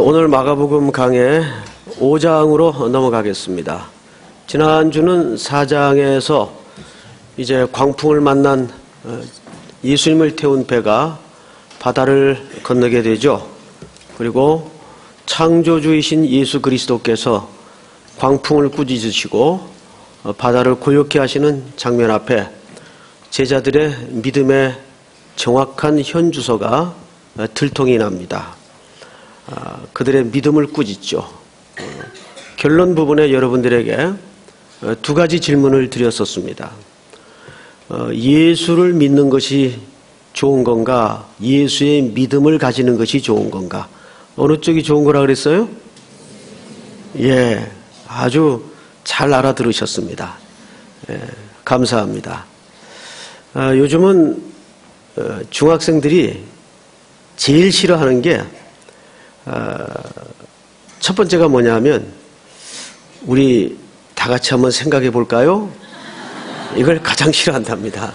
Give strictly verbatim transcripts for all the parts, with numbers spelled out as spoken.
오늘 마가복음 강해 오 장으로 넘어가겠습니다. 지난주는 사 장에서 이제 광풍을 만난 예수님을 태운 배가 바다를 건너게 되죠. 그리고 창조주이신 예수 그리스도께서 광풍을 꾸짖으시고 바다를 고요케 하시는 장면 앞에 제자들의 믿음의 정확한 현주소가 들통이 납니다. 그들의 믿음을 꾸짖죠. 결론 부분에 여러분들에게 두 가지 질문을 드렸었습니다. 예수를 믿는 것이 좋은 건가? 예수의 믿음을 가지는 것이 좋은 건가? 어느 쪽이 좋은 거라 그랬어요? 예, 아주 잘 알아들으셨습니다. 예, 감사합니다. 아, 요즘은 어, 중학생들이 제일 싫어하는 게 첫 아, 번째가 뭐냐면 우리 다 같이 한번 생각해 볼까요? 이걸 가장 싫어한답니다.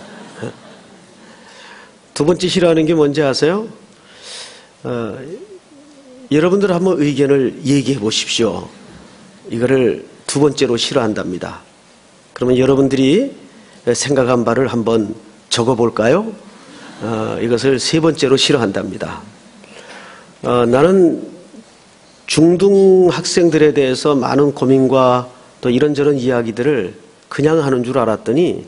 두 번째 싫어하는 게 뭔지 아세요? 어, 여러분들 한번 의견을 얘기해 보십시오. 이거를 두 번째로 싫어한답니다. 그러면 여러분들이 생각한 바를 한번 적어 볼까요? 어, 이것을 세 번째로 싫어한답니다. 어, 나는 중등 학생들에 대해서 많은 고민과 또 이런저런 이야기들을 그냥 하는 줄 알았더니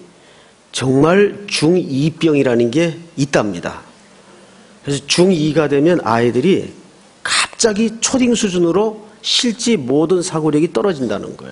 정말 중이병이라는 게 있답니다. 그래서 중이가 되면 아이들이 갑자기 초딩 수준으로 실제 모든 사고력이 떨어진다는 거예요.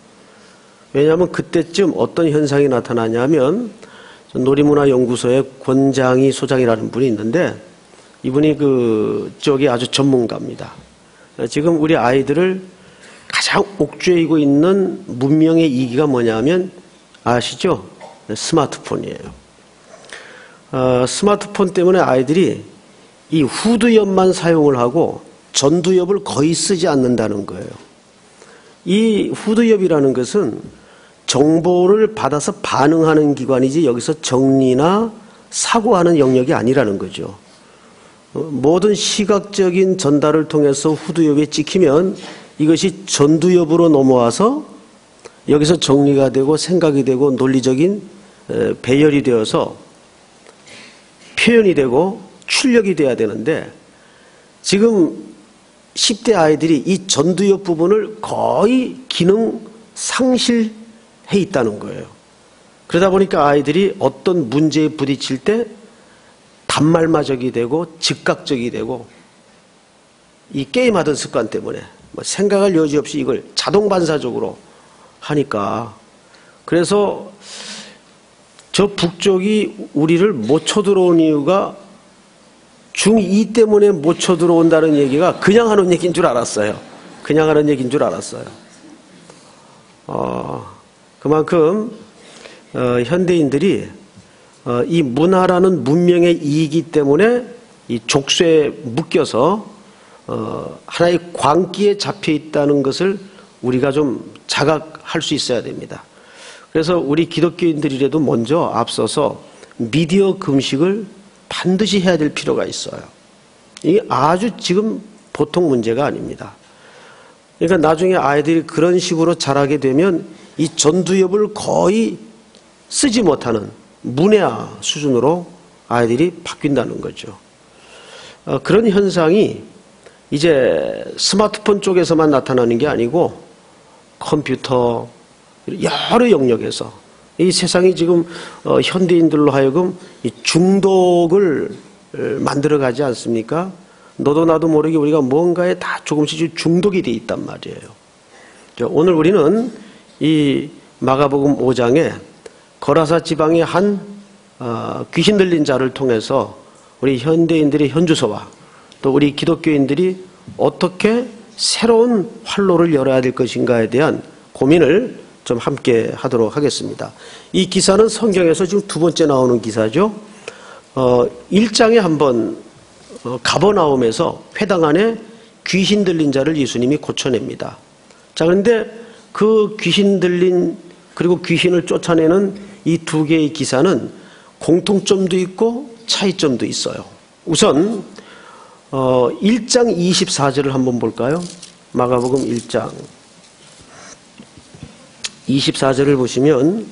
왜냐하면 그때쯤 어떤 현상이 나타나냐면 놀이문화연구소의 권장희 소장이라는 분이 있는데 이분이 그쪽이 아주 전문가입니다. 지금 우리 아이들을 가장 옥죄이고 있는 문명의 이기가 뭐냐면 아시죠? 스마트폰이에요. 어, 스마트폰 때문에 아이들이 이 후두엽만 사용을 하고 전두엽을 거의 쓰지 않는다는 거예요. 이 후두엽이라는 것은 정보를 받아서 반응하는 기관이지 여기서 정리나 사고하는 영역이 아니라는 거죠. 모든 시각적인 전달을 통해서 후두엽에 찍히면 이것이 전두엽으로 넘어와서 여기서 정리가 되고 생각이 되고 논리적인 배열이 되어서 표현이 되고 출력이 돼야 되는데 지금 십 대 아이들이 이 전두엽 부분을 거의 기능 상실해 있다는 거예요. 그러다 보니까 아이들이 어떤 문제에 부딪힐 때 단말마적이 되고 즉각적이 되고 이 게임하던 습관 때문에 뭐 생각할 여지 없이 이걸 자동 반사적으로 하니까 그래서 저 북쪽이 우리를 못 쳐들어온 이유가 중이 때문에 못 쳐들어온다는 얘기가 그냥 하는 얘기인 줄 알았어요. 그냥 하는 얘기인 줄 알았어요. 어, 그만큼 어, 현대인들이 어, 이 문화라는 문명의 이익이 때문에 이 족쇄에 묶여서 어, 하나의 광기에 잡혀 있다는 것을 우리가 좀 자각할 수 있어야 됩니다. 그래서 우리 기독교인들이라도 먼저 앞서서 미디어 금식을 반드시 해야 될 필요가 있어요. 이게 아주 지금 보통 문제가 아닙니다. 그러니까 나중에 아이들이 그런 식으로 자라게 되면 이 전두엽을 거의 쓰지 못하는 문해아 수준으로 아이들이 바뀐다는 거죠. 어, 그런 현상이 이제 스마트폰 쪽에서만 나타나는 게 아니고 컴퓨터 여러 영역에서 이 세상이 지금 어, 현대인들로 하여금 이 중독을 만들어가지 않습니까? 너도 나도 모르게 우리가 뭔가에 다 조금씩 중독이 돼 있단 말이에요. 오늘 우리는 이 마가복음 오 장에 거라사 지방의 한 어, 귀신 들린 자를 통해서 우리 현대인들의 현주소와 또 우리 기독교인들이 어떻게 새로운 활로를 열어야 될 것인가에 대한 고민을 좀 함께 하도록 하겠습니다. 이 기사는 성경에서 지금 두 번째 나오는 기사죠. 어, 일 장에 한번 어, 가버나움에서 회당 안에 귀신 들린 자를 예수님이 고쳐냅니다. 자, 그런데 그 귀신 들린 그리고 귀신을 쫓아내는 이 두 개의 기사는 공통점도 있고 차이점도 있어요. 우선 어, 일 장 이십사 절을 한번 볼까요? 마가복음 일 장 이십사 절을 보시면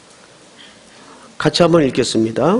같이 한번 읽겠습니다.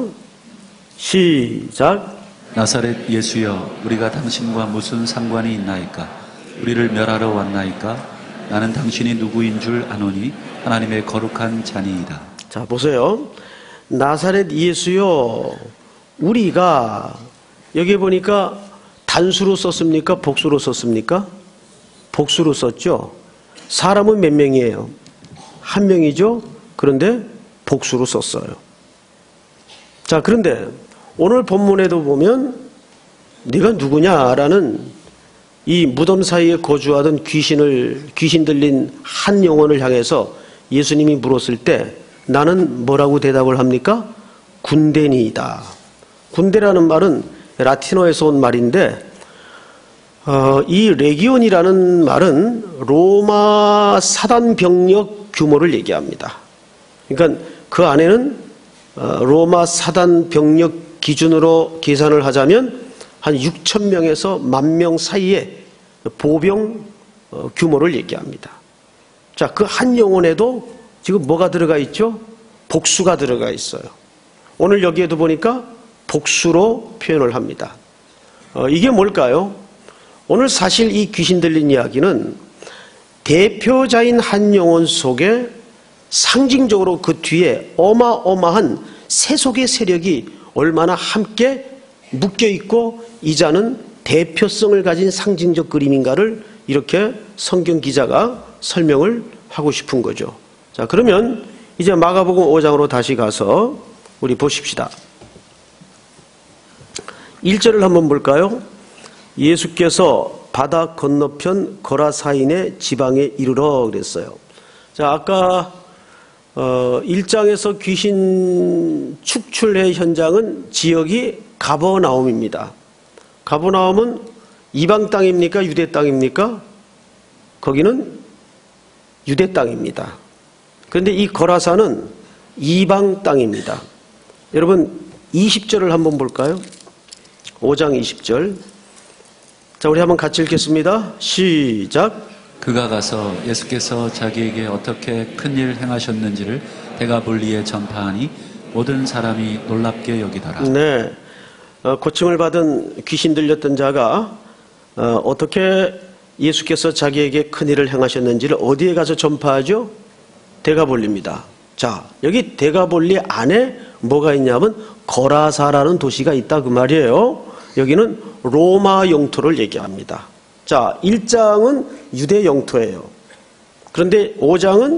시작. 나사렛 예수여, 우리가 당신과 무슨 상관이 있나이까? 우리를 멸하러 왔나이까? 나는 당신이 누구인 줄 아노니 하나님의 거룩한 자니이다. 자, 보세요. 나사렛 예수여, 우리가, 여기 보니까 단수로 썼습니까? 복수로 썼습니까? 복수로 썼죠. 사람은 몇 명이에요? 한 명이죠. 그런데 복수로 썼어요. 자, 그런데 오늘 본문에도 보면 네가 누구냐라는 이 무덤 사이에 거주하던 귀신을 귀신 들린 한 영혼을 향해서 예수님이 물었을 때 나는 뭐라고 대답을 합니까? 군대니이다. 군대라는 말은 라틴어에서 온 말인데 어, 이 레기온이라는 말은 로마 사단 병력 규모를 얘기합니다. 그러니까 그 안에는 어, 로마 사단 병력 기준으로 계산을 하자면 한 육천 명에서 만 명 사이의 보병 어, 규모를 얘기합니다. 자, 그 한 영혼에도 지금 뭐가 들어가 있죠? 복수가 들어가 있어요. 오늘 여기에도 보니까 복수로 표현을 합니다. 어, 이게 뭘까요? 오늘 사실 이 귀신 들린 이야기는 대표자인 한 영혼 속에 상징적으로 그 뒤에 어마어마한 세속의 세력이 얼마나 함께 묶여있고 이자는 대표성을 가진 상징적 그림인가를 이렇게 성경 기자가 설명을 하고 싶은 거죠. 자, 그러면 이제 마가복음 오 장으로 다시 가서 우리 보십시다. 일 절을 한번 볼까요? 예수께서 바다 건너편 거라사인의 지방에 이르러 그랬어요. 자, 아까 어, 일 장에서 귀신 축출회 현장은 지역이 가버나움입니다. 가버나움은 이방 땅입니까? 유대 땅입니까? 거기는 유대 땅입니다. 그런데 이 거라사는 이방 땅입니다. 여러분 이십 절을 한번 볼까요? 오 장 이십 절. 자, 우리 한번 같이 읽겠습니다. 시작. 그가 가서 예수께서 자기에게 어떻게 큰일 행하셨는지를 데가볼리에 전파하니 모든 사람이 놀랍게 여기더라. 네, 어, 고침을 받은 귀신 들렸던 자가 어, 어떻게 예수께서 자기에게 큰일을 행하셨는지를 어디에 가서 전파하죠? 데가볼리입니다. 자, 여기 데가볼리 안에 뭐가 있냐면 거라사라는 도시가 있다 그 말이에요. 여기는 로마 영토를 얘기합니다. 자, 일 장은 유대 영토예요. 그런데 오 장은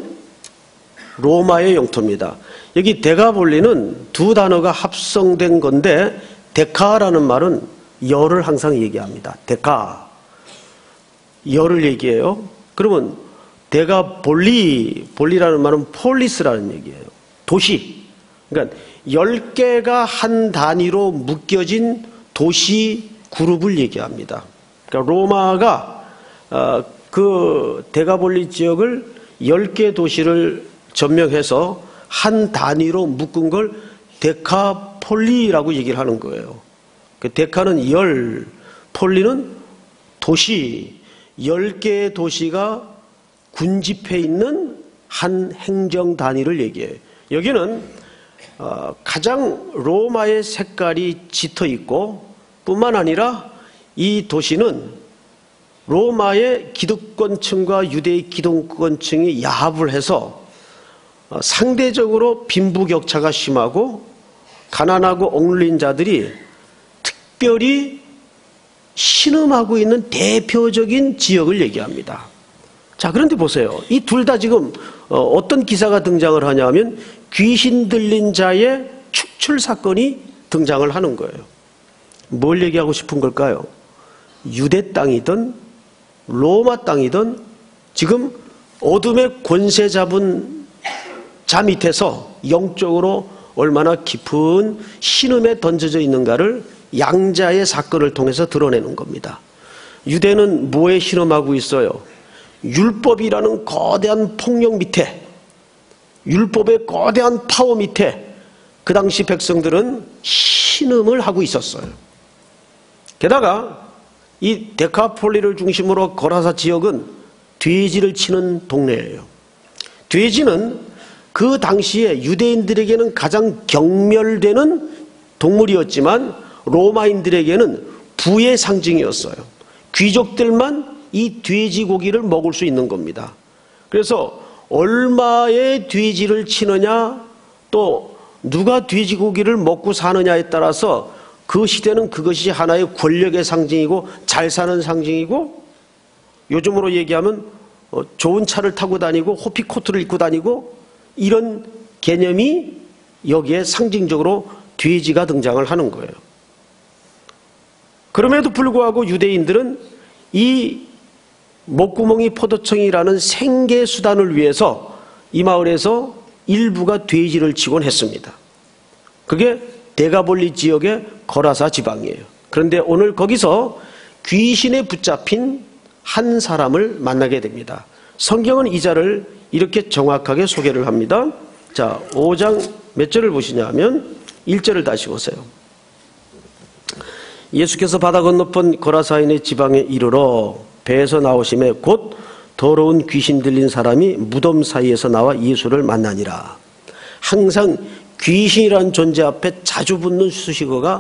로마의 영토입니다. 여기 데가볼리는 두 단어가 합성된 건데 데카라는 말은 열을 항상 얘기합니다. 데카. 열을 얘기해요. 그러면 데가볼리, 볼리라는 말은 폴리스라는 얘기예요. 도시. 그러니까 열 개가 한 단위로 묶여진 도시 그룹을 얘기합니다. 그러니까 로마가 어, 그 데가볼리 지역을 열 개 도시를 점령해서 한 단위로 묶은 걸 데카폴리라고 얘기를 하는 거예요. 그 데카는 열, 폴리는 도시, 열 개의 도시가 군집해 있는 한 행정 단위를 얘기해요. 여기는 어, 가장 로마의 색깔이 짙어 있고 뿐만 아니라 이 도시는 로마의 기득권층과 유대의 기득권층이 야합을 해서 어, 상대적으로 빈부격차가 심하고 가난하고 억눌린 자들이 특별히 신음하고 있는 대표적인 지역을 얘기합니다. 자, 그런데 보세요. 이 둘 다 지금 어, 어떤 기사가 등장을 하냐면 귀신 들린 자의 축출 사건이 등장을 하는 거예요. 뭘 얘기하고 싶은 걸까요? 유대 땅이든 로마 땅이든 지금 어둠의 권세 잡은 자 밑에서 영적으로 얼마나 깊은 신음에 던져져 있는가를 양자의 사건을 통해서 드러내는 겁니다. 유대는 뭐에 신음하고 있어요? 율법이라는 거대한 폭력 밑에, 율법의 거대한 파워 밑에 그 당시 백성들은 신음을 하고 있었어요. 게다가 이 데카폴리를 중심으로 거라사 지역은 돼지를 치는 동네예요. 돼지는 그 당시에 유대인들에게는 가장 경멸되는 동물이었지만 로마인들에게는 부의 상징이었어요. 귀족들만 이 돼지고기를 먹을 수 있는 겁니다. 그래서 얼마의 돼지를 치느냐, 또 누가 돼지고기를 먹고 사느냐에 따라서 그 시대는 그것이 하나의 권력의 상징이고 잘 사는 상징이고, 요즘으로 얘기하면 좋은 차를 타고 다니고 호피코트를 입고 다니고, 이런 개념이 여기에 상징적으로 돼지가 등장을 하는 거예요. 그럼에도 불구하고 유대인들은 이 목구멍이 포도청이라는 생계수단을 위해서 이 마을에서 일부가 돼지를 치곤 했습니다. 그게 데가볼리 지역의 거라사 지방이에요. 그런데 오늘 거기서 귀신에 붙잡힌 한 사람을 만나게 됩니다. 성경은 이 자를 이렇게 정확하게 소개를 합니다. 자, 오 장 몇 절을 보시냐 하면 일 절을 다시 보세요. 예수께서 바다 건너편 거라사인의 지방에 이르러 배에서 나오심에 곧 더러운 귀신 들린 사람이 무덤 사이에서 나와 예수를 만나니라. 항상 귀신이라는 존재 앞에 자주 붙는 수식어가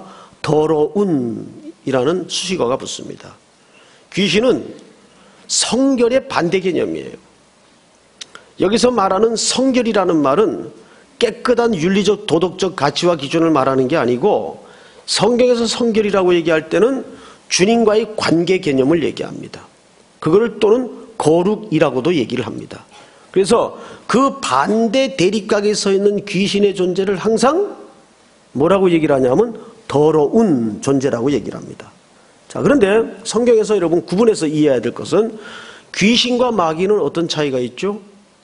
더러운이라는 수식어가 붙습니다. 귀신은 성결의 반대 개념이에요. 여기서 말하는 성결이라는 말은 깨끗한 윤리적 도덕적 가치와 기준을 말하는 게 아니고, 성경에서 성결이라고 얘기할 때는 주님과의 관계 개념을 얘기합니다. 그거를 또는 거룩이라고도 얘기를 합니다. 그래서 그 반대 대립각에 서 있는 귀신의 존재를 항상 뭐라고 얘기를 하냐면 더러운 존재라고 얘기를 합니다. 자, 그런데 성경에서 여러분 구분해서 이해해야 될 것은, 귀신과 마귀는 어떤 차이가 있죠?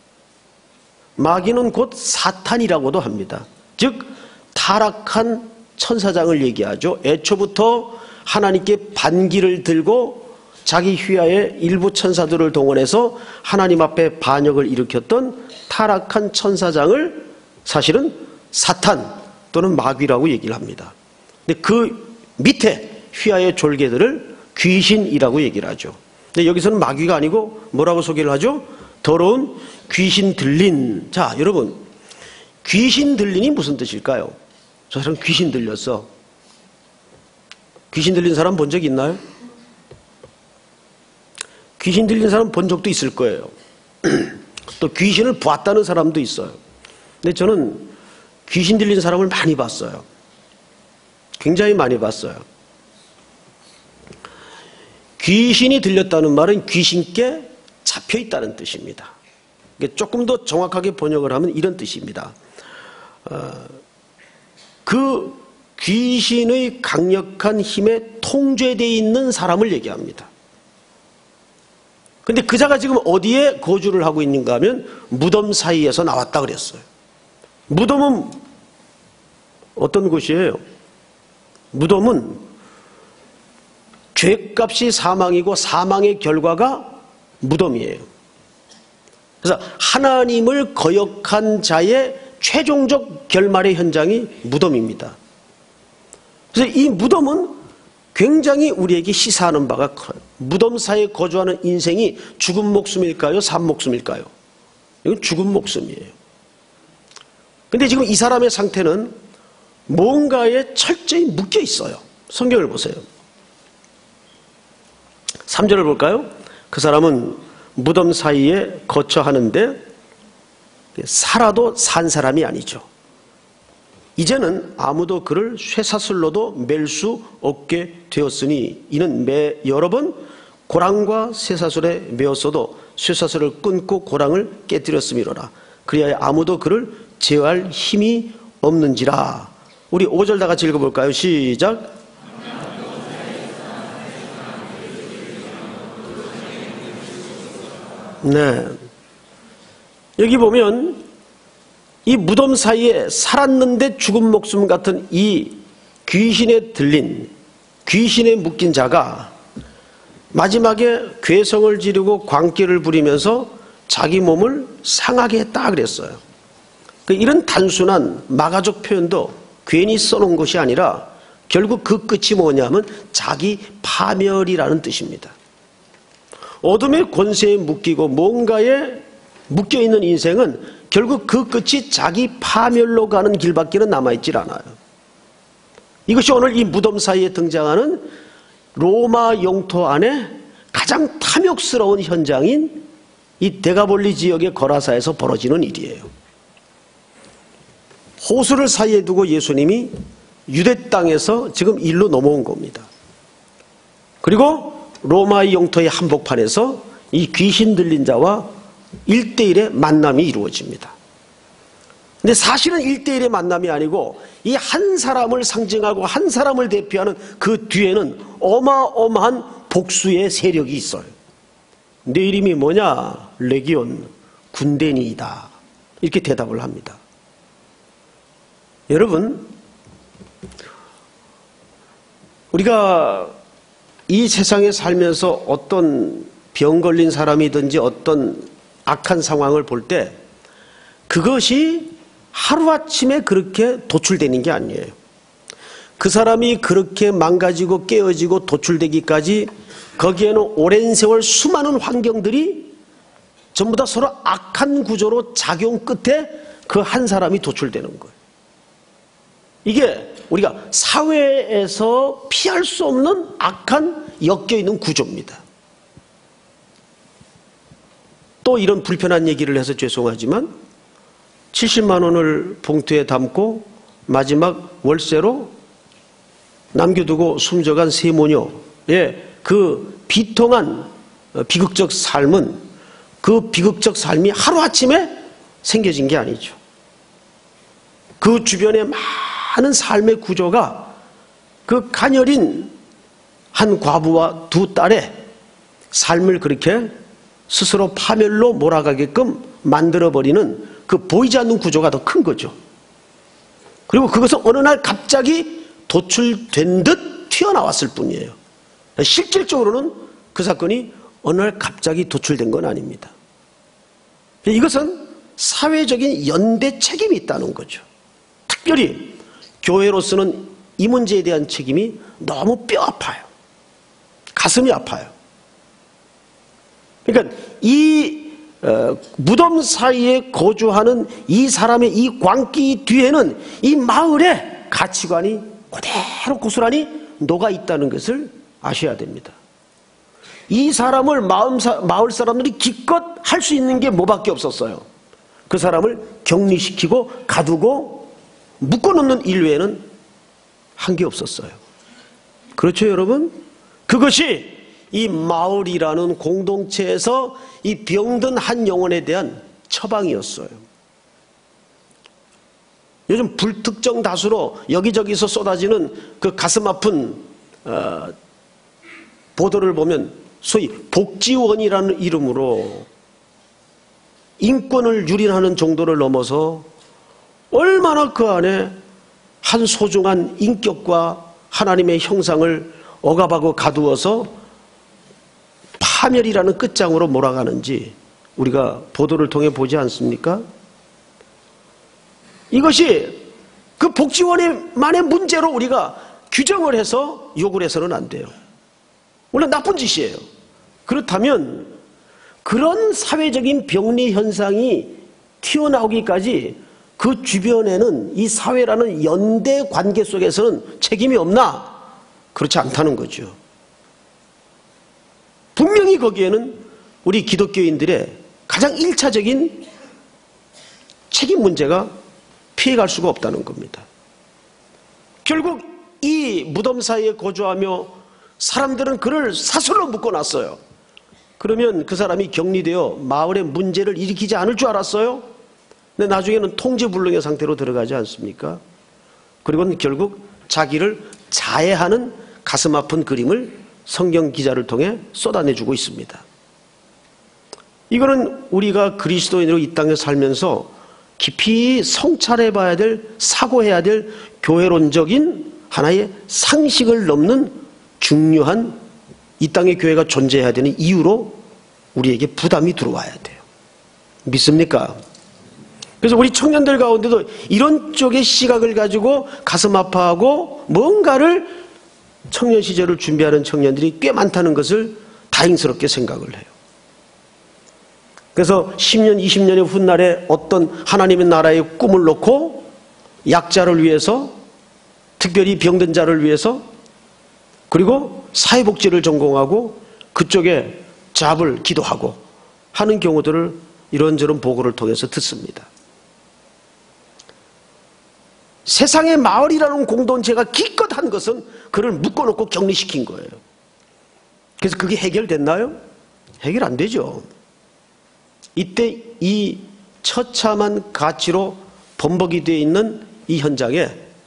마귀는 곧 사탄이라고도 합니다. 즉 타락한 천사장을 얘기하죠. 애초부터 하나님께 반기를 들고 자기 휘하에 일부 천사들을 동원해서 하나님 앞에 반역을 일으켰던 타락한 천사장을 사실은 사탄 또는 마귀라고 얘기를 합니다. 근데 그 밑에 휘하의 졸개들을 귀신이라고 얘기를 하죠. 근데 여기서는 마귀가 아니고 뭐라고 소개를 하죠? 더러운 귀신 들린. 자, 여러분, 귀신 들린이 무슨 뜻일까요? 저 사람 귀신 들렸어. 귀신 들린 사람 본 적 있나요? 귀신 들린 사람 본 적도 있을 거예요. 또 귀신을 봤다는 사람도 있어요. 근데 저는 귀신 들린 사람을 많이 봤어요. 굉장히 많이 봤어요. 귀신이 들렸다는 말은 귀신께 잡혀 있다는 뜻입니다. 조금 더 정확하게 번역을 하면 이런 뜻입니다. 어, 그 귀신의 강력한 힘에 통제되어 있는 사람을 얘기합니다. 근데 그 자가 지금 어디에 거주를 하고 있는가 하면 무덤 사이에서 나왔다 그랬어요. 무덤은 어떤 곳이에요? 무덤은 죄값이 사망이고 사망의 결과가 무덤이에요. 그래서 하나님을 거역한 자의 최종적 결말의 현장이 무덤입니다. 그래서 이 무덤은 굉장히 우리에게 시사하는 바가 커요. 무덤 사이에 거주하는 인생이 죽은 목숨일까요? 산 목숨일까요? 이건 죽은 목숨이에요. 근데 지금 이 사람의 상태는 뭔가에 철저히 묶여 있어요. 성경을 보세요. 삼 절을 볼까요? 그 사람은 무덤 사이에 거처하는데 살아도 산 사람이 아니죠. 이제는 아무도 그를 쇠사슬로도 맬 수 없게 되었으니 이는 매 여러 번 고랑과 쇠사슬에 매었어도 쇠사슬을 끊고 고랑을 깨뜨렸음이로라. 그리하여 아무도 그를 제어할 힘이 없는지라. 우리 오 절 다 같이 읽어볼까요? 시작. 네. 여기 보면 이 무덤 사이에 살았는데 죽은 목숨 같은 이 귀신에 들린, 귀신에 묶인 자가 마지막에 괴성을 지르고 광기를 부리면서 자기 몸을 상하게 했다 그랬어요. 이런 단순한 마가적 표현도 괜히 써놓은 것이 아니라 결국 그 끝이 뭐냐면 자기 파멸이라는 뜻입니다. 어둠의 권세에 묶이고 뭔가에 묶여있는 인생은 결국 그 끝이 자기 파멸로 가는 길밖에는 남아있질 않아요. 이것이 오늘 이 무덤 사이에 등장하는 로마 영토 안에 가장 탐욕스러운 현장인 이 데가볼리 지역의 거라사에서 벌어지는 일이에요. 호수를 사이에 두고 예수님이 유대 땅에서 지금 일로 넘어온 겁니다. 그리고 로마의 영토의 한복판에서 이 귀신 들린 자와 일대일의 만남이 이루어집니다. 근데 사실은 일대일의 만남이 아니고 이 한 사람을 상징하고 한 사람을 대표하는 그 뒤에는 어마어마한 복수의 세력이 있어요. 내 이름이 뭐냐? 레기온, 군대니이다. 이렇게 대답을 합니다. 여러분, 우리가 이 세상에 살면서 어떤 병 걸린 사람이든지 어떤 악한 상황을 볼 때 그것이 하루아침에 그렇게 도출되는 게 아니에요. 그 사람이 그렇게 망가지고 깨어지고 도출되기까지 거기에는 오랜 세월 수많은 환경들이 전부 다 서로 악한 구조로 작용 끝에 그 한 사람이 도출되는 거예요. 이게 우리가 사회에서 피할 수 없는 악한 엮여있는 구조입니다. 또 이런 불편한 얘기를 해서 죄송하지만 칠십만 원을 봉투에 담고 마지막 월세로 남겨두고 숨져간 세모녀의 그 비통한 비극적 삶은 그 비극적 삶이 하루아침에 생겨진 게 아니죠. 그 주변에 많은 삶의 구조가 그 가녀린 한 과부와 두 딸의 삶을 그렇게 스스로 파멸로 몰아가게끔 만들어버리는 그 보이지 않는 구조가 더 큰 거죠. 그리고 그것은 어느 날 갑자기 도출된 듯 튀어나왔을 뿐이에요. 실질적으로는 그 사건이 어느 날 갑자기 도출된 건 아닙니다. 이것은 사회적인 연대 책임이 있다는 거죠. 특별히 교회로서는 이 문제에 대한 책임이 너무 뼈 아파요. 가슴이 아파요. 그러니까 이 어, 무덤 사이에 거주하는 이 사람의 이 광기 뒤에는 이 마을의 가치관이 그대로 고스란히 녹아 있다는 것을 아셔야 됩니다. 이 사람을 마음 사, 마을 사람들이 기껏 할 수 있는 게 뭐밖에 없었어요. 그 사람을 격리시키고 가두고 묶어놓는 일 외에는 한 게 없었어요. 그렇죠, 여러분? 그것이 이 마을이라는 공동체에서 이 병든 한 영혼에 대한 처방이었어요. 요즘 불특정 다수로 여기저기서 쏟아지는 그 가슴 아픈 어, 보도를 보면 소위 복지원이라는 이름으로 인권을 유린하는 정도를 넘어서 얼마나 그 안에 한 소중한 인격과 하나님의 형상을 억압하고 가두어서 파멸이라는 끝장으로 몰아가는지 우리가 보도를 통해 보지 않습니까? 이것이 그 복지원만의 문제로 우리가 규정을 해서 욕을 해서는 안 돼요. 물론 나쁜 짓이에요. 그렇다면 그런 사회적인 병리 현상이 튀어나오기까지 그 주변에는 이 사회라는 연대 관계 속에서는 책임이 없나? 그렇지 않다는 거죠. 분명히 거기에는 우리 기독교인들의 가장 일차적인 책임 문제가 피해갈 수가 없다는 겁니다. 결국 이 무덤 사이에 거주하며 사람들은 그를 사슬로 묶어놨어요. 그러면 그 사람이 격리되어 마을의 문제를 일으키지 않을 줄 알았어요. 근데 나중에는 통제불능의 상태로 들어가지 않습니까? 그리고는 결국 자기를 자해하는 가슴 아픈 그림을 성경 기자를 통해 쏟아내주고 있습니다. 이거는 우리가 그리스도인으로 이 땅에 살면서 깊이 성찰해봐야 될, 사고해야 될 교회론적인 하나의 상식을 넘는 중요한 이 땅의 교회가 존재해야 되는 이유로 우리에게 부담이 들어와야 돼요. 믿습니까? 그래서 우리 청년들 가운데도 이런 쪽의 시각을 가지고 가슴 아파하고 뭔가를 청년 시절을 준비하는 청년들이 꽤 많다는 것을 다행스럽게 생각을 해요. 그래서 십 년, 이십 년의 훗날에 어떤 하나님의 나라의 꿈을 놓고 약자를 위해서, 특별히 병든 자를 위해서, 그리고 사회복지를 전공하고 그쪽에 잡을 기도하고 하는 경우들을 이런저런 보고를 통해서 듣습니다. 세상의 마을이라는 공동체가 기껏 한 것은 그를 묶어놓고 격리시킨 거예요. 그래서 그게 해결됐나요? 해결 안 되죠. 이때 이 처참한 가치로 범벅이 되어 있는 이 현장에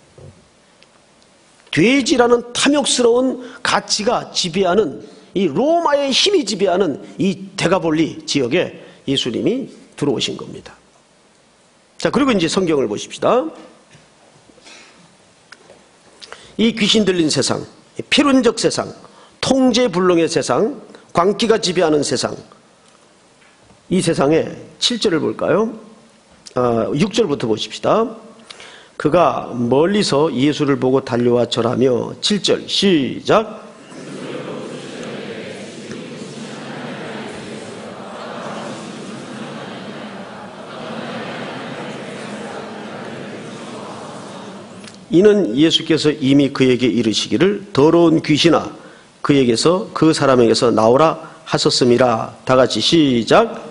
돼지라는 탐욕스러운 가치가 지배하는, 이 로마의 힘이 지배하는 이 데가볼리 지역에 예수님이 들어오신 겁니다. 자, 그리고 이제 성경을 보십시다. 이 귀신 들린 세상, 필연적 세상, 통제불능의 세상, 광기가 지배하는 세상, 이 세상에 칠 절을 볼까요? 아, 육 절부터 보십시다. 그가 멀리서 예수를 보고 달려와 절하며, 칠 절 시작. 이는 예수께서 이미 그에게 이르시기를 더러운 귀신아 그에게서, 그 사람에게서 나오라 하셨음이라. 다 같이 시작.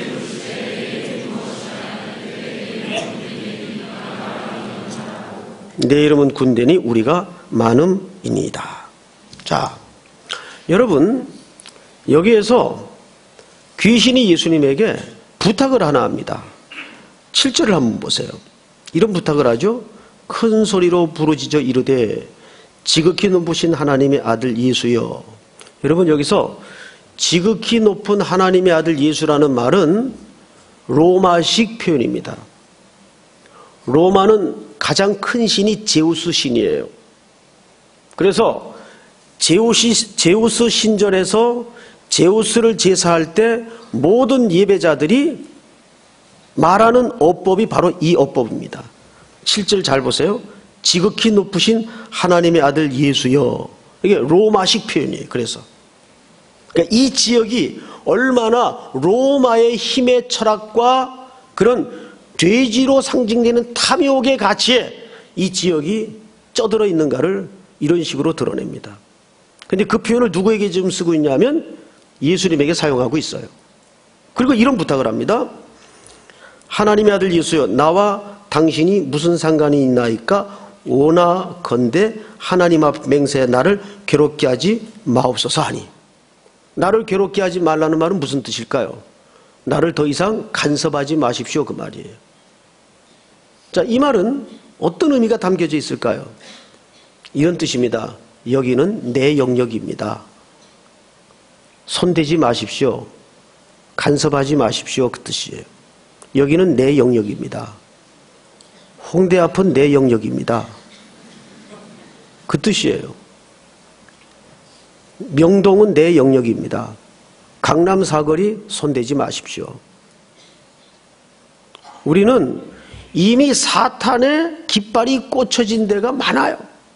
내 이름은 군대니 우리가 많음이니이다. 자, 여러분, 여기에서 귀신이 예수님에게 부탁을 하나 합니다. 칠 절을 한번 보세요. 이런 부탁을 하죠. 큰 소리로 부르짖어 이르되 지극히 높으신 하나님의 아들 예수여. 여러분, 여기서 지극히 높은 하나님의 아들 예수라는 말은 로마식 표현입니다. 로마는 가장 큰 신이 제우스 신이에요. 그래서 제우스, 제우스 신전에서 제우스를 제사할 때 모든 예배자들이 말하는 어법이 바로 이 어법입니다. 칠 절 잘 보세요. 지극히 높으신 하나님의 아들 예수여. 이게 로마식 표현이에요. 그래서 그러니까 이 지역이 얼마나 로마의 힘의 철학과 그런 돼지로 상징되는 탐욕의 가치에 이 지역이 쩌들어 있는가를 이런 식으로 드러냅니다. 그런데 그 표현을 누구에게 지금 쓰고 있냐면 예수님에게 사용하고 있어요. 그리고 이런 부탁을 합니다. 하나님의 아들 예수여, 나와 당신이 무슨 상관이 있나이까? 오나건대 하나님 앞 맹세에 나를 괴롭게 하지 마옵소서 하니. 나를 괴롭게 하지 말라는 말은 무슨 뜻일까요? 나를 더 이상 간섭하지 마십시오, 그 말이에요. 자, 이 말은 어떤 의미가 담겨져 있을까요? 이런 뜻입니다. 여기는 내 영역입니다. 손대지 마십시오. 간섭하지 마십시오, 그 뜻이에요. 여기는 내 영역입니다. 홍대 앞은 내 영역입니다. 그 뜻이에요. 명동은 내 영역입니다. 강남 사거리 손대지 마십시오. 우리는 이미 사탄의 깃발이 꽂혀진 데가 많아요.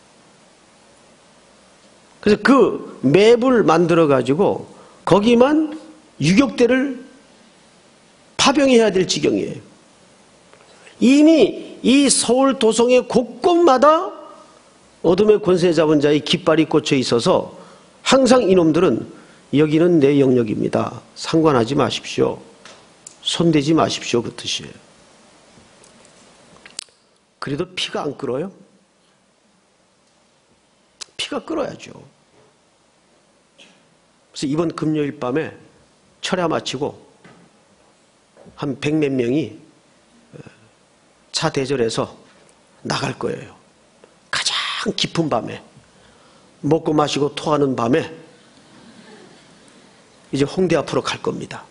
그래서 그 맵을 만들어 가지고 거기만 유격대를 파병해야 될 지경이에요. 이미 이 서울 도성의 곳곳마다 어둠의 권세 잡은 자의 깃발이 꽂혀 있어서 항상 이놈들은 여기는 내 영역입니다. 상관하지 마십시오. 손대지 마십시오, 그 뜻이에요. 그래도 피가 안 끓어요? 피가 끓어야죠. 그래서 이번 금요일 밤에 철야 마치고 한 백몇 명이 차 대절해서 나갈 거예요. 가장 깊은 밤에, 먹고 마시고 토하는 밤에 이제 홍대 앞으로 갈 겁니다.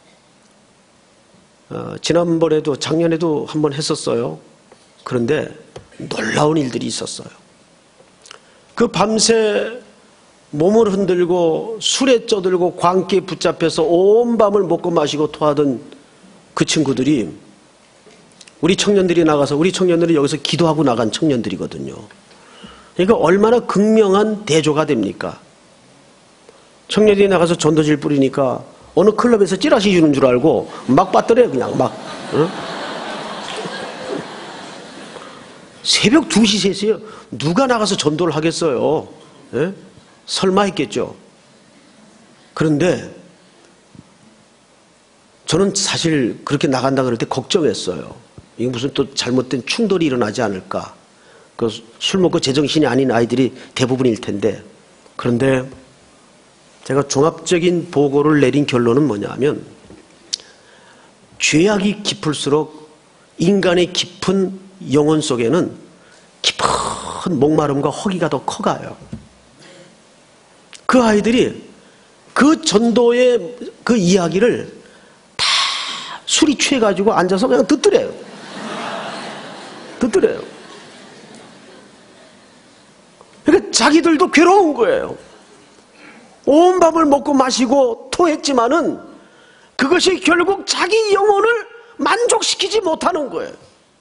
어, 지난번에도 작년에도 한번 했었어요. 그런데 놀라운 일들이 있었어요. 그 밤새 몸을 흔들고 술에 쪄들고 광기에 붙잡혀서 온 밤을 먹고 마시고 토하던 그 친구들이 우리 청년들이 나가서 우리 청년들이 여기서 기도하고 나간 청년들이거든요. 그러니까 얼마나 극명한 대조가 됩니까? 청년들이 나가서 전도질 뿌리니까 어느 클럽에서 찌라시 주는 줄 알고 막 받더래요. 그냥 막. 어? 새벽 두 시, 세 시에 누가 나가서 전도를 하겠어요? 예? 설마 했겠죠. 그런데 저는 사실 그렇게 나간다 그럴 때 걱정했어요. 이게 무슨 또 잘못된 충돌이 일어나지 않을까. 그 술 먹고 제정신이 아닌 아이들이 대부분일 텐데. 그런데 제가 종합적인 보고를 내린 결론은 뭐냐면, 죄악이 깊을수록 인간의 깊은 영혼 속에는 깊은 목마름과 허기가 더 커가요. 그 아이들이 그 전도의 그 이야기를 다 술이 취해가지고 앉아서 그냥 듣더래요. 듣더래요. 그러니까 자기들도 괴로운 거예요. 온 밤을 먹고 마시고 토했지만은 그것이 결국 자기 영혼을 만족시키지 못하는 거예요.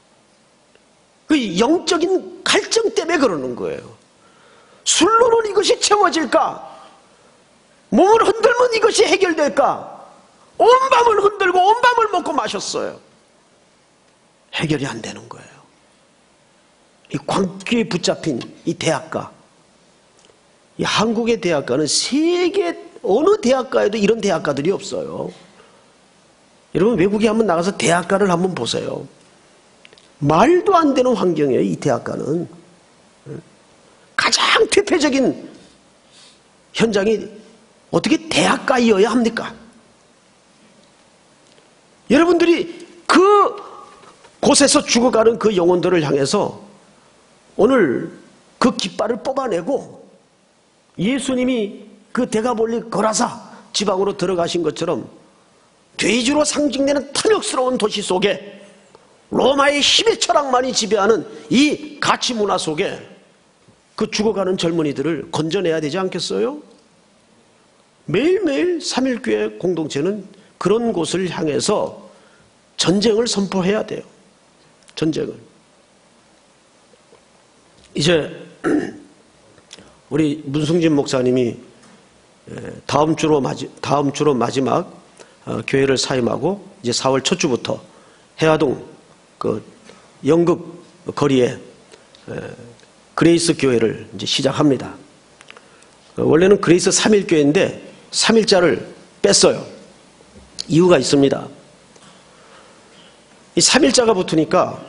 그 영적인 갈증 때문에 그러는 거예요. 술로는 이것이 채워질까? 몸을 흔들면 이것이 해결될까? 온 밤을 흔들고 온 밤을 먹고 마셨어요. 해결이 안 되는 거예요. 이 광기에 붙잡힌 이 대학가, 이 한국의 대학가는 세계 어느 대학가에도 이런 대학가들이 없어요. 여러분 외국에 한번 나가서 대학가를 한번 보세요. 말도 안 되는 환경이에요. 이 대학가는 가장 퇴폐적인 현장이 어떻게 대학가이어야 합니까? 여러분들이 그 곳에서 죽어가는 그 영혼들을 향해서 오늘 그 깃발을 뽑아내고 예수님이 그 데가볼리 거라사 지방으로 들어가신 것처럼 돼지로 상징되는 탐욕스러운 도시 속에 로마의 힘의 철학만이 지배하는 이 가치 문화 속에 그 죽어가는 젊은이들을 건져내야 되지 않겠어요? 매일매일 삼일교회 공동체는 그런 곳을 향해서 전쟁을 선포해야 돼요. 전쟁을. 이제 우리 문승진 목사님이 다음 주로 마지, 다음 주로 마지막 어, 교회를 사임하고 이제 사월 첫 주부터 해화동 그 연극 거리에 에, 그레이스 교회를 이제 시작합니다. 어, 원래는 그레이스 삼일교회인데 삼일자를 뺐어요. 이유가 있습니다. 이 삼일자가 붙으니까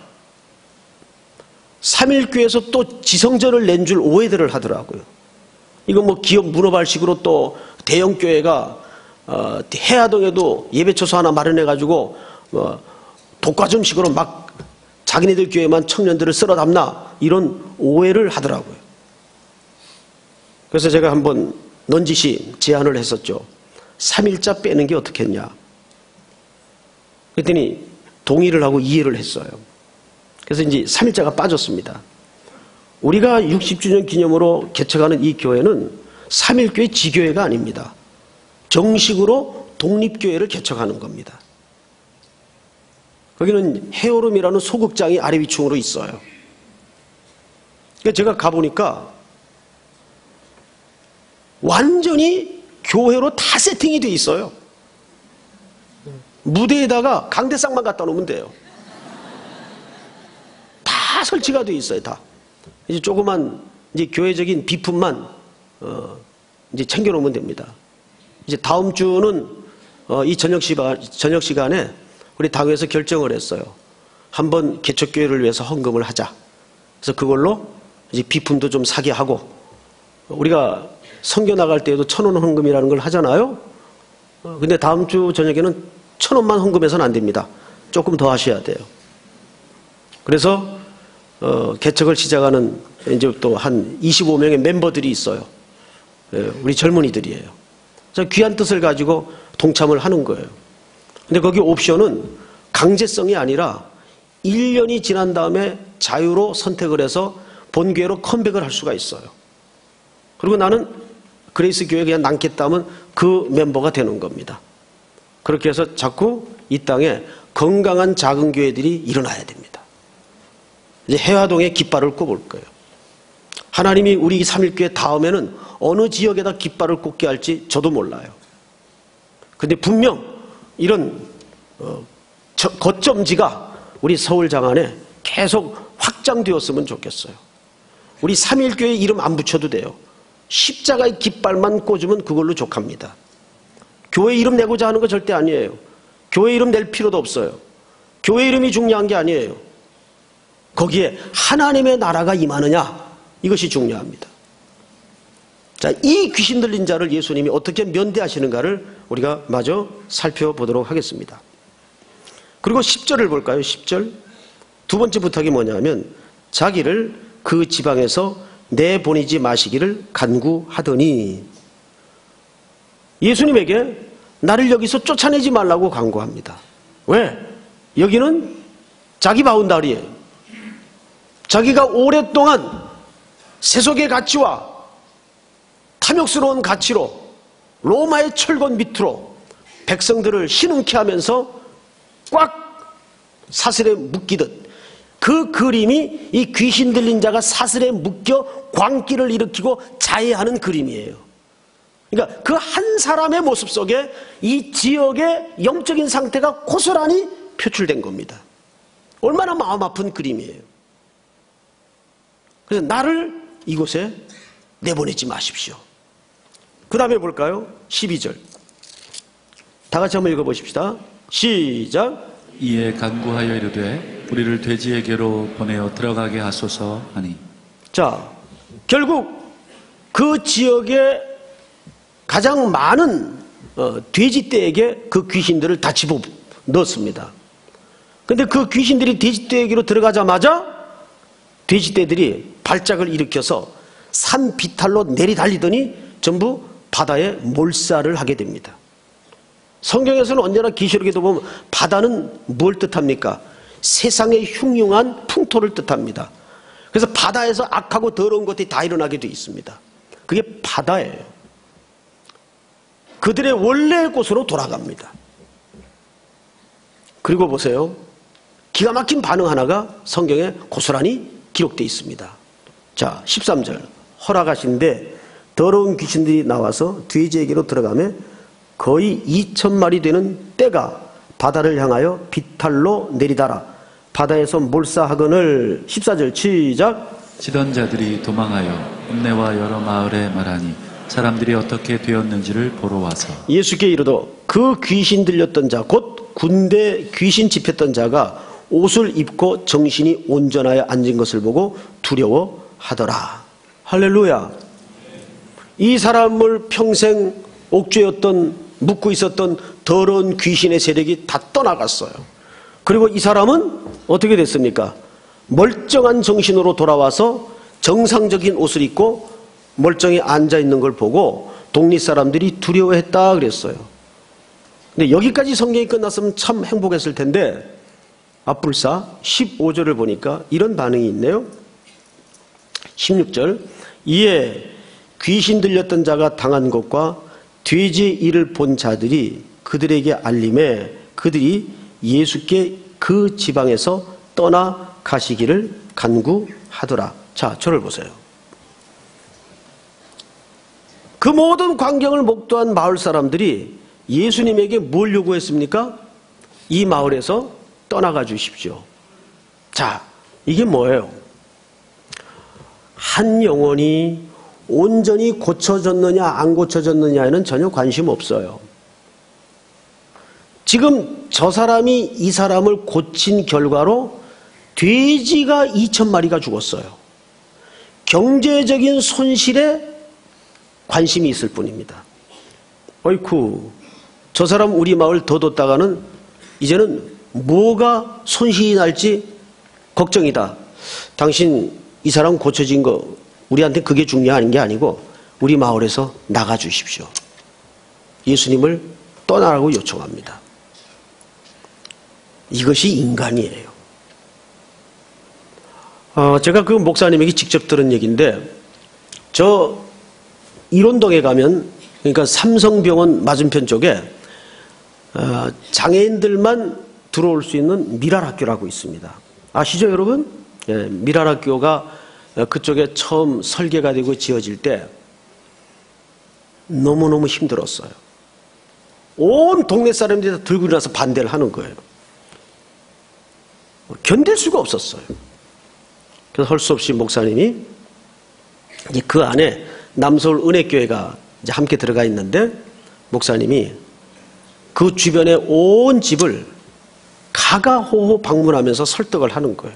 삼일교회에서 또 지성전을 낸 줄 오해들을 하더라고요. 이거 뭐 기업 문어발식으로 또 대형교회가 어, 해화동에도 예배처소 하나 마련해가지고 어, 독과점식으로 막 자기네들 교회만 청년들을 쓸어 담나 이런 오해를 하더라고요. 그래서 제가 한번 넌지시 제안을 했었죠. 삼일자 빼는 게 어떻겠냐. 그랬더니 동의를 하고 이해를 했어요. 그래서 이제 삼일자가 빠졌습니다. 우리가 육십 주년 기념으로 개척하는 이 교회는 삼일교회 지교회가 아닙니다. 정식으로 독립교회를 개척하는 겁니다. 거기는 해오름이라는 소극장이 아래 위층으로 있어요. 그러니까 제가 가보니까 완전히 교회로 다 세팅이 돼 있어요. 무대에다가 강대상만 갖다 놓으면 돼요. 다 설치가 돼 있어요. 다. 이제 조그만 이제 교회적인 비품만 어 이제 챙겨 놓으면 됩니다. 이제 다음 주는 어 이 저녁 시간 저녁 시간에 우리 당에서 결정을 했어요. 한번 개척교회를 위해서 헌금을 하자. 그래서 그걸로 이제 비품도 좀 사게 하고, 우리가 선교 나갈 때에도 천 원 헌금이라는 걸 하잖아요. 어 근데 다음 주 저녁에는 천 원만 헌금해서는 안 됩니다. 조금 더 하셔야 돼요. 그래서 어, 개척을 시작하는 이제 또 한 이십오 명의 멤버들이 있어요. 예, 우리 젊은이들이에요. 그래서 귀한 뜻을 가지고 동참을 하는 거예요. 근데 거기 옵션은 강제성이 아니라 일 년이 지난 다음에 자유로 선택을 해서 본교회로 컴백을 할 수가 있어요. 그리고 나는 그레이스 교회에 그냥 남겠다면 그 멤버가 되는 겁니다. 그렇게 해서 자꾸 이 땅에 건강한 작은 교회들이 일어나야 됩니다. 이제 해화동에 깃발을 꼽을 거예요. 하나님이 우리 삼일교회 다음에는 어느 지역에다 깃발을 꽂게 할지 저도 몰라요. 근데 분명 이런 어, 저, 거점지가 우리 서울 장안에 계속 확장되었으면 좋겠어요. 우리 삼일교회 이름 안 붙여도 돼요. 십자가의 깃발만 꽂으면 그걸로 족합니다. 교회 이름 내고자 하는 거 절대 아니에요. 교회 이름 낼 필요도 없어요. 교회 이름이 중요한 게 아니에요. 거기에 하나님의 나라가 임하느냐, 이것이 중요합니다. 자, 이 귀신 들린 자를 예수님이 어떻게 면대하시는가를 우리가 마저 살펴보도록 하겠습니다. 그리고 십 절을 볼까요? 십 절. 두 번째 부탁이 뭐냐면 자기를 그 지방에서 내보내지 마시기를 간구하더니, 예수님에게 나를 여기서 쫓아내지 말라고 간구합니다. 왜? 여기는 자기 바운다리예요. 자기가 오랫동안 세속의 가치와 탐욕스러운 가치로 로마의 철권 밑으로 백성들을 신음케 하면서 꽉 사슬에 묶이듯, 그 그림이 이 귀신 들린 자가 사슬에 묶여 광기를 일으키고 자해하는 그림이에요. 그러니까 그 한 사람의 모습 속에 이 지역의 영적인 상태가 고스란히 표출된 겁니다. 얼마나 마음 아픈 그림이에요. 그래서 나를 이곳에 내보내지 마십시오. 그 다음에 볼까요? 십이 절. 다 같이 한번 읽어보십시다. 시작. 이에 간구하여 이르되 우리를 돼지에게로 보내어 들어가게 하소서 하니. 자, 결국 그 지역에 가장 많은 어, 돼지떼에게 그 귀신들을 다 집어 넣었습니다. 그런데 그 귀신들이 돼지떼에게로 들어가자마자 돼지떼들이 발작을 일으켜서 산 비탈로 내리달리더니 전부 바다에 몰살을 하게 됩니다. 성경에서는 언제나 계시록에도 보면 바다는 뭘 뜻합니까? 세상의 흉흉한 풍토를 뜻합니다. 그래서 바다에서 악하고 더러운 것들이 다 일어나게 되어 있습니다. 그게 바다예요. 그들의 원래의 곳으로 돌아갑니다. 그리고 보세요. 기가 막힌 반응 하나가 성경에 고스란히 기록되어 있습니다. 자, 십삼 절. 허락하신데 더러운 귀신들이 나와서 돼지에게로 들어가며 거의 이천 마리 되는 떼가 바다를 향하여 비탈로 내리다라. 바다에서 몰사하거늘. 십사 절 시작. 치던 자들이 도망하여 읍내와 여러 마을에 말하니 사람들이 어떻게 되었는지를 보러 와서 예수께 이르도 그 귀신 들렸던 자 곧 군대 귀신 집혔던 자가 옷을 입고 정신이 온전하여 앉은 것을 보고 두려워하더라. 할렐루야. 이 사람을 평생 옥죄였던, 묻고 있었던 더러운 귀신의 세력이 다 떠나갔어요. 그리고 이 사람은 어떻게 됐습니까? 멀쩡한 정신으로 돌아와서 정상적인 옷을 입고 멀쩡히 앉아있는 걸 보고 동네 사람들이 두려워했다 그랬어요. 근데 여기까지 성경이 끝났으면 참 행복했을 텐데 앞불사 십오 절을 보니까 이런 반응이 있네요. 십육 절. 이에 귀신 들렸던 자가 당한 것과 돼지의 일을 본 자들이 그들에게 알림해 그들이 예수께 그 지방에서 떠나 가시기를 간구하더라. 자, 저를 보세요. 그 모든 광경을 목도한 마을 사람들이 예수님에게 뭘 요구했습니까? 이 마을에서 떠나가 주십시오. 자, 이게 뭐예요? 한 영혼이 온전히 고쳐졌느냐 안 고쳐졌느냐에는 전혀 관심 없어요. 지금 저 사람이 이 사람을 고친 결과로 돼지가 이천 마리가 죽었어요. 경제적인 손실에 관심이 있을 뿐입니다. 어이쿠, 저 사람 우리 마을 더 뒀다가는 이제는 뭐가 손실이 날지 걱정이다. 당신 이 사람 고쳐진 거 우리한테 그게 중요한 게 아니고 우리 마을에서 나가 주십시오. 예수님을 떠나라고 요청합니다. 이것이 인간이에요. 어, 제가 그 목사님에게 직접 들은 얘기인데, 저 일원동에 가면, 그러니까 삼성병원 맞은편 쪽에 어, 장애인들만 들어올 수 있는 미랄학교라고 있습니다. 아시죠, 여러분? 예, 미랄학교가 그쪽에 처음 설계가 되고 지어질 때 너무너무 힘들었어요. 온 동네 사람들이 다 들고 일어나서 반대를 하는 거예요. 견딜 수가 없었어요. 그래서 할 수 없이 목사님이 이제 그 안에 남서울 은혜교회가 이제 함께 들어가 있는데 목사님이 그 주변에 온 집을 가가호호 방문하면서 설득을 하는 거예요.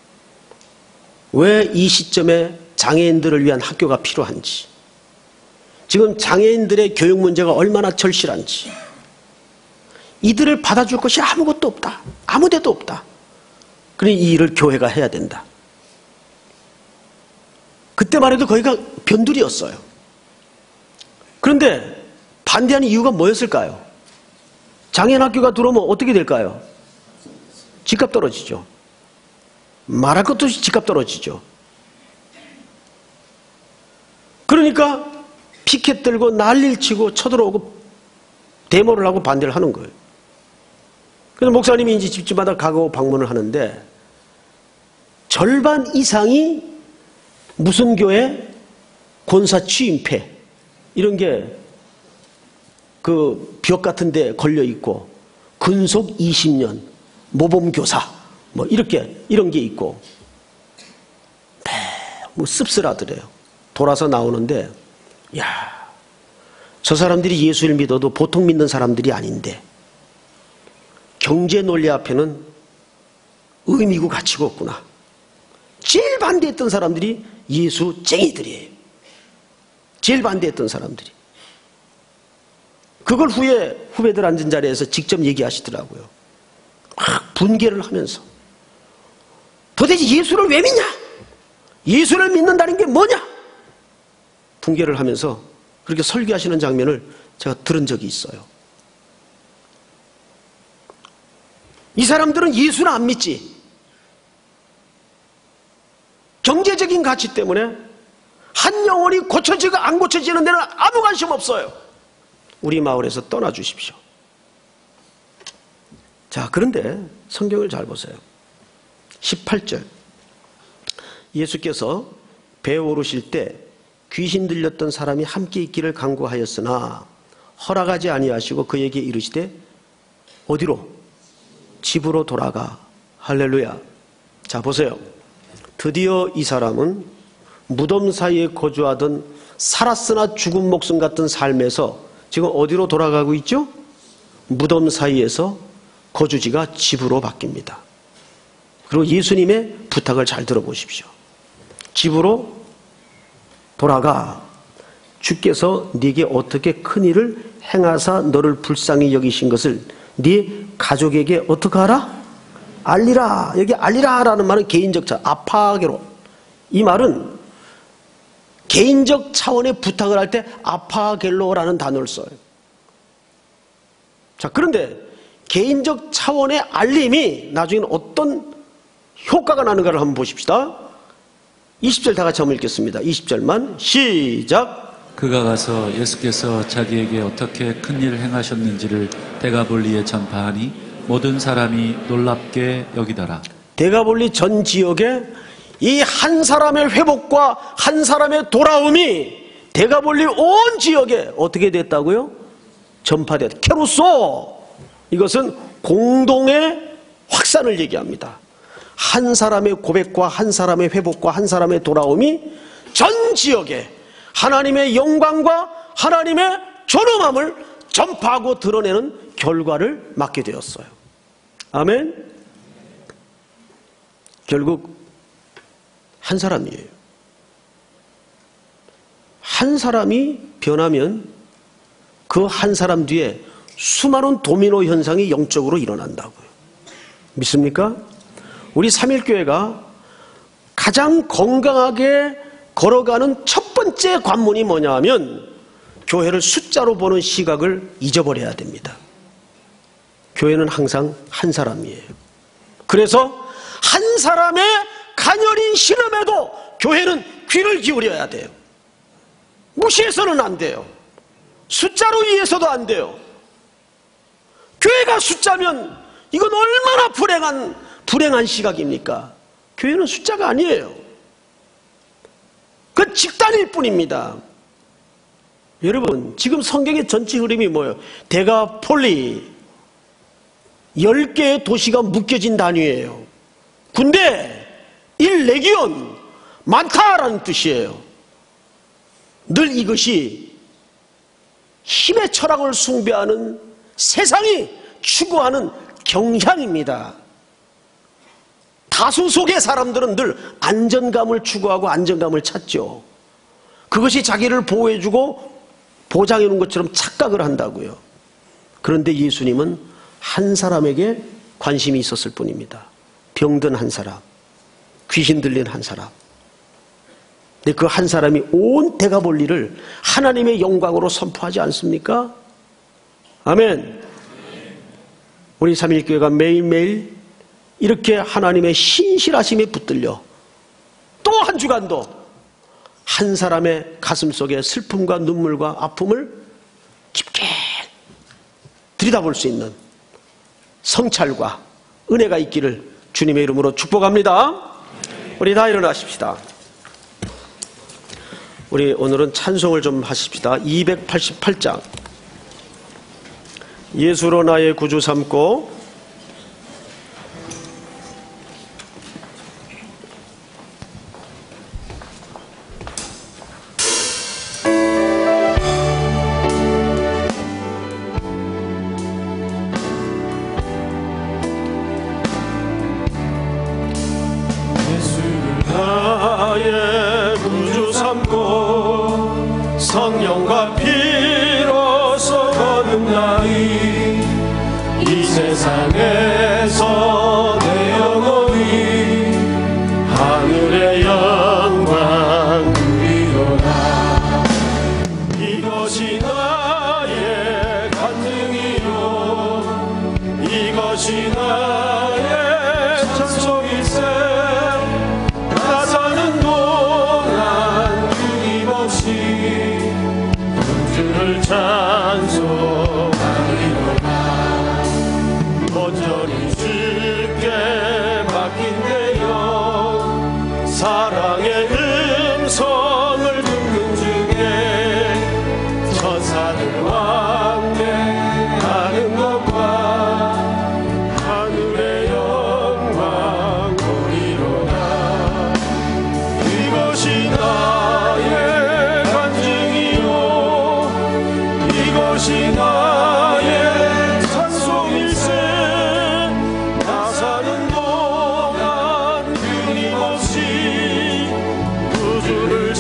왜 이 시점에 장애인들을 위한 학교가 필요한지, 지금 장애인들의 교육 문제가 얼마나 절실한지, 이들을 받아줄 것이 아무것도 없다. 아무 데도 없다. 그러니 이 일을 교회가 해야 된다. 그때만 해도 거기가 변두리였어요. 그런데 반대하는 이유가 뭐였을까요? 장애인 학교가 들어오면 어떻게 될까요? 집값 떨어지죠. 말할 것도 없이 집값 떨어지죠. 그러니까 피켓 들고 난리를 치고 쳐들어오고 데모를 하고 반대를 하는 거예요. 그래서 목사님이 이제 집집마다 가고 방문을 하는데 절반 이상이 무슨 교회? 권사 취임패 이런 게 그 벽 같은 데 걸려 있고 근속 이십 년 모범교사 뭐 이렇게 이런 게 있고 뭐 씁쓸하더래요. 돌아서 나오는데 야, 저 사람들이 예수를 믿어도 보통 믿는 사람들이 아닌데 경제 논리 앞에는 의미고 가치가 없구나. 제일 반대했던 사람들이 예수쟁이들이에요. 제일 반대했던 사람들이. 그걸 후에 후배들 앉은 자리에서 직접 얘기하시더라고요. 막 분개를 하면서 도대체 예수를 왜 믿냐? 예수를 믿는다는 게 뭐냐? 분개를 하면서 그렇게 설교하시는 장면을 제가 들은 적이 있어요. 이 사람들은 예수를 안 믿지. 경제적인 가치 때문에 한 영혼이 고쳐지고 안 고쳐지는 데는 아무 관심 없어요. 우리 마을에서 떠나주십시오. 자, 그런데 성경을 잘 보세요. 십팔 절 예수께서 배에 오르실 때 귀신 들렸던 사람이 함께 있기를 간구하였으나 허락하지 아니하시고 그에게 이르시되 어디로? 집으로 돌아가. 할렐루야. 자, 보세요. 드디어 이 사람은 무덤 사이에 거주하던 살았으나 죽은 목숨 같은 삶에서 지금 어디로 돌아가고 있죠? 무덤 사이에서 거주지가 집으로 바뀝니다. 그리고 예수님의 부탁을 잘 들어보십시오. 집으로 돌아가. 주께서 네게 어떻게 큰 일을 행하사 너를 불쌍히 여기신 것을 네 가족에게 어떻게 하라? 알리라. 여기 알리라라는 말은 개인적 차, 아파게로. 이 말은 개인적 차원의 부탁을 할 때 아파겔로라는 단어를 써요. 자, 그런데 개인적 차원의 알림이 나중에는 어떤 효과가 나는가를 한번 보십시다. 이십 절 다 같이 한번 읽겠습니다. 이십 절만 시작. 그가 가서 예수께서 자기에게 어떻게 큰 일을 행하셨는지를 데가볼리에 전파하니 모든 사람이 놀랍게 여기더라. 데가볼리 전 지역에 이 한 사람의 회복과 한 사람의 돌아옴이 데가볼리 온 지역에 어떻게 됐다고요? 전파됐다. 케루소. 이것은 공동의 확산을 얘기합니다. 한 사람의 고백과 한 사람의 회복과 한 사람의 돌아옴이 전 지역에 하나님의 영광과 하나님의 존엄함을 전파하고 드러내는 결과를 맞게 되었어요. 아멘. 결국 한 사람이에요. 한 사람이 변하면 그 한 사람 뒤에 수많은 도미노 현상이 영적으로 일어난다고요. 믿습니까? 우리 삼일교회가 가장 건강하게 걸어가는 첫 번째 관문이 뭐냐 하면 교회를 숫자로 보는 시각을 잊어버려야 됩니다. 교회는 항상 한 사람이에요. 그래서 한 사람의 가녀린 신음에도 교회는 귀를 기울여야 돼요. 무시해서는 안 돼요. 숫자로 위해서도 안 돼요. 교회가 숫자면 이건 얼마나 불행한 불행한 시각입니까? 교회는 숫자가 아니에요. 그 집단일 뿐입니다. 여러분, 지금 성경의 전체 흐름이 뭐예요? 데가폴리, 열 개의 도시가 묶여진 단위예요. 군대, 일 레기온, 많다라는 뜻이에요. 늘 이것이 힘의 철학을 숭배하는 세상이 추구하는 경향입니다. 다수 속의 사람들은 늘 안전감을 추구하고 안정감을 찾죠. 그것이 자기를 보호해주고 보장해 놓은 것처럼 착각을 한다고요. 그런데 예수님은 한 사람에게 관심이 있었을 뿐입니다. 병든 한 사람, 귀신 들린 한 사람. 근데 그 한 사람이 온 데가볼리를 하나님의 영광으로 선포하지 않습니까? 아멘. 우리 삼일교회가 매일매일 이렇게 하나님의 신실하심에 붙들려 또 한 주간도 한 사람의 가슴 속에 슬픔과 눈물과 아픔을 깊게 들여다볼 수 있는 성찰과 은혜가 있기를 주님의 이름으로 축복합니다. 우리 다 일어나십시다. 우리 오늘은 찬송을 좀 하십시다. 이백팔십팔 장 예수로 나의 구주 삼고 성령과 피로서 거듭나이 이 세상에서 내 영혼이 하늘의 영광 누리로다. 이것이 나의 간증이요 이것이 나의 찬송일세. 나 사는 동안 끊임없이 주를 찬송하리로다. 온전히 주께 맡긴 내 영 사랑의 음성을 듣는 중에 천사들 왕래하는 것과 하늘의 영광 보리로다. 이것이 나의 간증이요 이것이 나의 찬송일세. 나 사는 동안 끊임없이 구주를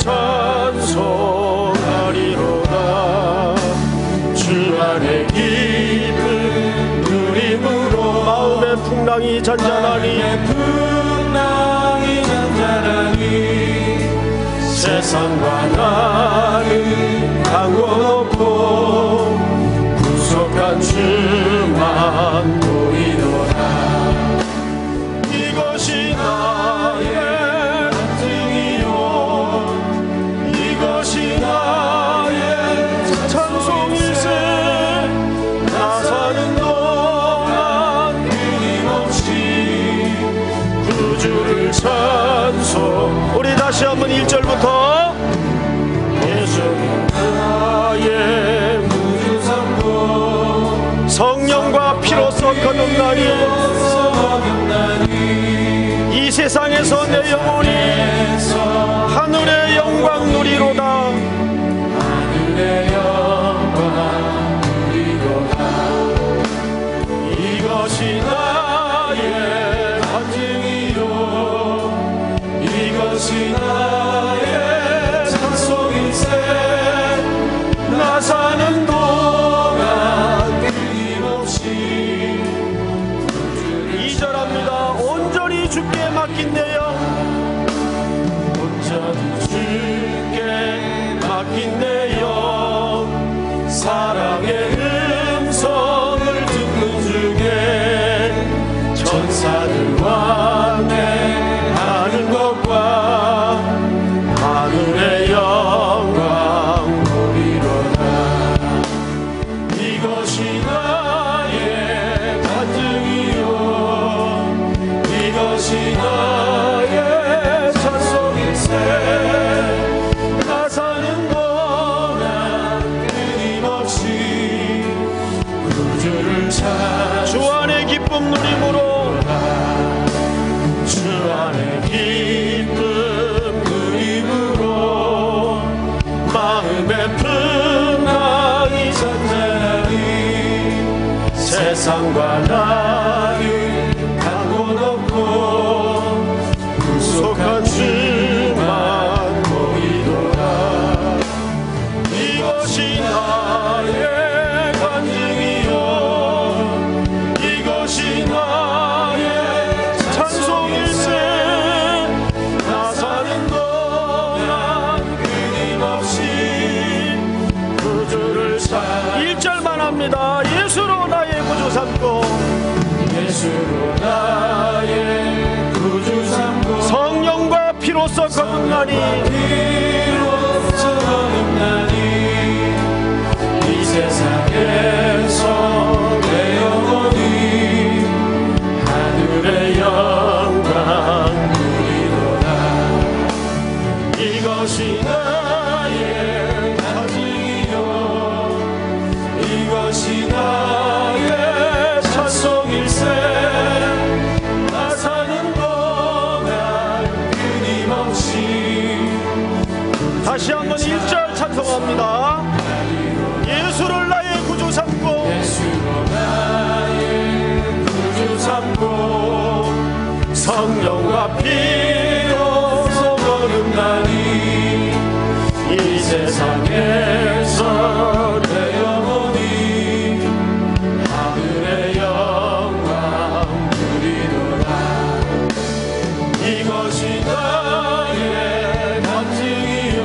찬송하리로다. 주 안의 기쁨 누림으로 마음의 풍랑이 잔잔하니 풍랑이 잔잔하니 세상과 나는 강고 높고 구속한 주만 보이노라. 이것이 나의 간증이요 이것이 나의 찬송일세. 나 사는 동안 끊임없이 구주를 찬송. 우리 다시 한번 일 절부터 예수는 나의 구주 삼고 성령과 피로서 거듭나니 이 세상에서 내 영혼이 하늘의 영광 누리로다. 하늘의 영광 누리로다. 이것이 나의 간증이요 이것이 나의 찬송일세. 나 사는 동안 끊임없이 이 절합니다. 온전히 주께 맡긴 내 영 온전히 주께 맡긴 내 영 사랑의 음성을 듣는 중에 천사들 왕래하는 것과 하늘의 영광 보리로다. 이것이 나의 간증이요 찬송합니다. 예수로 나의 구주 삼고 예수로 나의 구주 삼고 성령과 피로써 거듭나니 피로써 거듭나니 이 세상에서 내 영혼이 하늘의 영광 누리도다. 이것이 나의 가증이요 이것이 나의 찬송일세. 나 사는 동안 끊임없이 다시 한번 일 절 찬송합니다. 예수를 나의 구주 삼고 예수로 나의 구주 삼고 성령과 피로써 거듭나니 이 세상에서 내 영혼이 하늘의 영광 누리도다. 이것이 나의 간증이요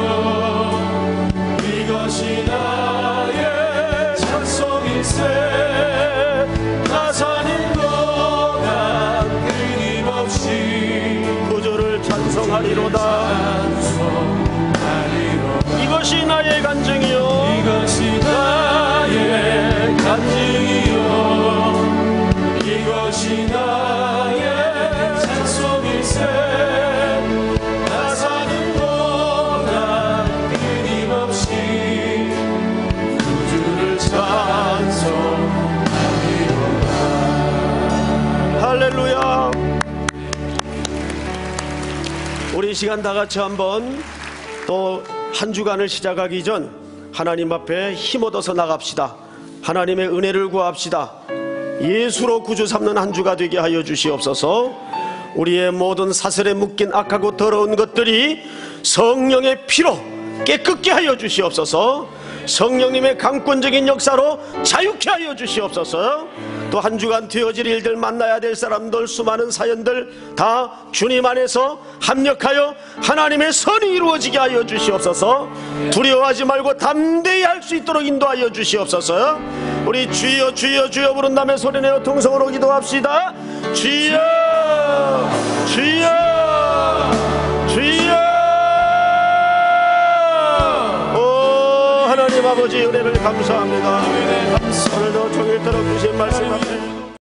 이것이 나의 찬송일세. 나 사는 동안 끊임없이 구주를 찬송하리로다. 찬송하리로다. 이것이 나의 간증이요 이것이 나의 간증이요 이것이 나의 찬송일세. 나 사는 동안 끊임없이 구주를 찬송하리로다. 할렐루야. 우리 이 시간 다 같이 한번 또 한 주간을 시작하기 전 하나님 앞에 힘 얻어서 나갑시다. 하나님의 은혜를 구합시다. 예수로 구주 삼는 한 주가 되게 하여 주시옵소서. 우리의 모든 사슬에 묶인 악하고 더러운 것들이 성령의 피로 깨끗게 하여 주시옵소서. 성령님의 강권적인 역사로 자유케 하여 주시옵소서. 또 한 주간 되어질 일들, 만나야 될 사람들, 수많은 사연들 다 주님 안에서 합력하여 하나님의 선이 이루어지게 하여 주시옵소서. 두려워하지 말고 담대히 할 수 있도록 인도하여 주시옵소서. 우리 주여 주여 주여 부른 다음에 소리내어 통성으로 기도합시다. 주여 주여 주여. 하나님 아버지 은혜를 감사합니다. 오늘도 종일토록 주신 말씀 앞에